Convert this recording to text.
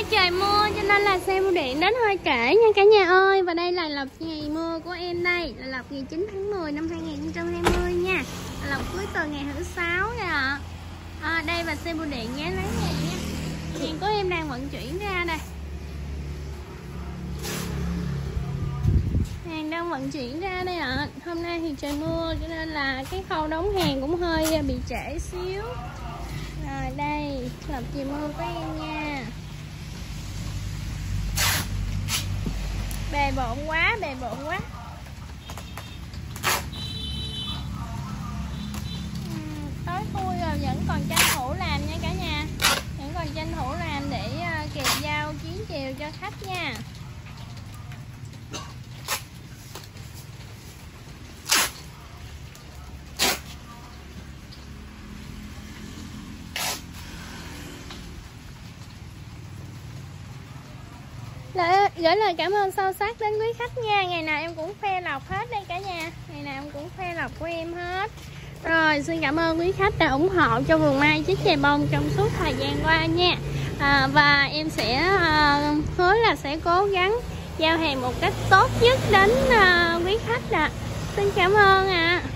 trời mưa cho nên là xe bưu điện đến hơi trễ nha cả nhà ơi. Và đây là lộc ngày mưa của em đây, là lộc ngày 9 tháng 10 năm 2020 nha. Lộc cuối tuần ngày thứ 6 nè ạ. Đây và xe bưu điện ghé lấy hàng nha. Hàng của em đang vận chuyển ra đây. Hàng đang vận chuyển ra đây ạ. Hôm nay thì trời mưa cho nên là cái khâu đóng hàng cũng hơi bị trễ xíu. Rồi đây, lộc trời mưa của em nha. Bề bộn quá, bề bộn quá. Tối thui rồi vẫn còn tranh thủ làm nha cả nhà. Vẫn còn tranh thủ làm để kẹp dao chiến chiều cho khách nha. Gửi lời cảm ơn sâu sắc đến quý khách nha. Ngày nào em cũng khoe lộc hết đây cả nhà. Ngày nào em cũng khoe lộc của em hết. Rồi xin cảm ơn quý khách đã ủng hộ cho vườn mai chiếc chè bông trong suốt thời gian qua nha. Và em sẽ hứa là sẽ cố gắng giao hàng một cách tốt nhất đến quý khách ạ. Xin cảm ơn ạ.